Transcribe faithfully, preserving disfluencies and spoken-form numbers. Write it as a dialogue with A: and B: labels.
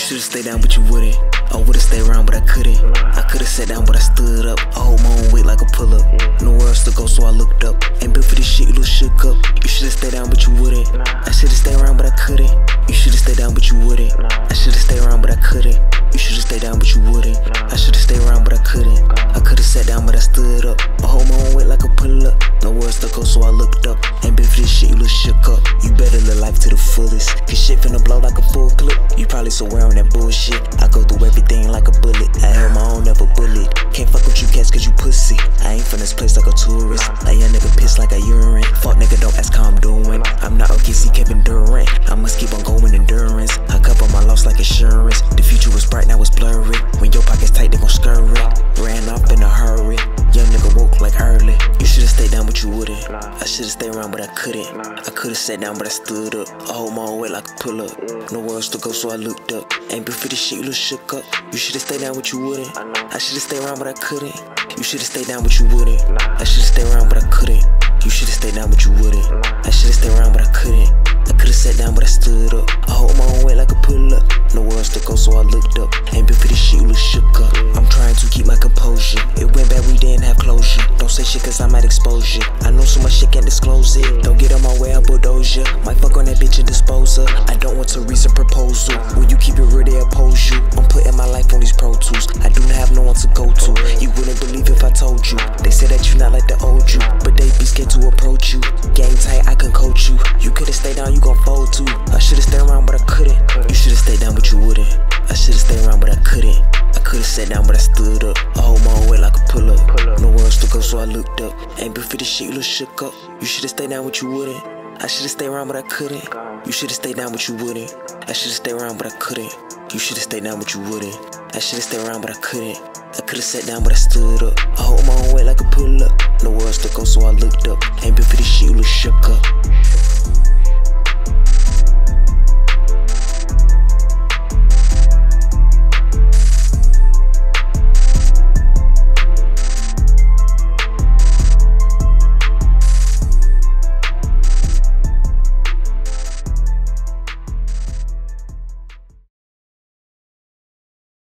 A: should've stayed down, but you wouldn't. I would've stayed around, but I couldn't. I could've sat down, but I stood up. I hold my own weight like a pull-up. Nowhere else to go, so I looked up. Ain't built for this shit, you little shook up. You should've stayed down, but you wouldn't. I should've stayed around, but I couldn't. You should've stayed down, but you wouldn't. I should've stayed around, but I couldn't. You should've stayed down, but you wouldn't. I should've stayed around, but I couldn't. I could've sat down, but I stood up. I hold my own weight like a pull-up. Nowhere else to go, so I looked up. Ain't built for this shit, you little shook up. You better live life to the fullest, cause shit finna blow like a full clip. You probably so wearing that bullshit. I go through everything like a bullet. I held my own, never bullied. Can't fuck with you cats cause you pussy. I ain't from this place like a tourist. A young nigga piss like a urine. Fuck nigga, don't ask how I'm doing. I'm not O K C Kevin Durant. I must keep on going endurance. I cover my loss like insurance. The future was bright, now it's blurry. When your pockets tight, they gon' scurry. Ran off in a hurry. Young nigga woke like early. You should've stayed down, but you wouldn't. I should've stayed around, but I couldn't. I could've sat down, but I stood up. I hold my own weight like a pull-up. Nowhere else to go, so I looked up. Ain't built for this shit, you little shook up. You should've stayed down, but you wouldn't. I should've stayed around, but I couldn't. You should've stayed down, but you wouldn't. I should've stayed around, but I couldn't. You should've stayed down, but you wouldn't. I should've stayed around, but I couldn't. I could've sat down, but I stood up. I hold my own weight like a pull-up. Nowhere else to go, so I looked up. Ain't built for this shit, you little shook up. I'm trying to keep my composure. It went bad, we didn't have closure. Don't say shit cause I might expose you. I know so much shit, can't disclose it. Don't get on my way, I bulldoze ya. Might fuck on that bitch and dispose her. I don't want to reason proposal. When you keep it real, they oppose you. I'm putting my life on these Pro Tools. I do not have no one to go to. You wouldn't believe if I told you. They say that you not like the old you, but they be scared to approach you. Game tight, I can coach you. You could've stayed down, you gon' fold too. I should've stayed around, but I couldn't. You should've stayed down, but you wouldn't. I should've stayed around, but I couldn't. I could've sat down, but I stood up. I hold my own weight like a pull-up. Nowhere else to go, so I looked up. Ain't built for this shit, you little shook up. You should've stayed down, but you wouldn't. I should've stayed around, but I couldn't. You should've stayed down, but you wouldn't. I should've stayed around, but I couldn't. You should've stayed down, but you wouldn't. I should've stayed around, but I couldn't. I could've sat down, but I stood up. I hold my own weight like a pull-up. Nowhere else to go, so I looked up. Ain't built for this shit, you little shook up.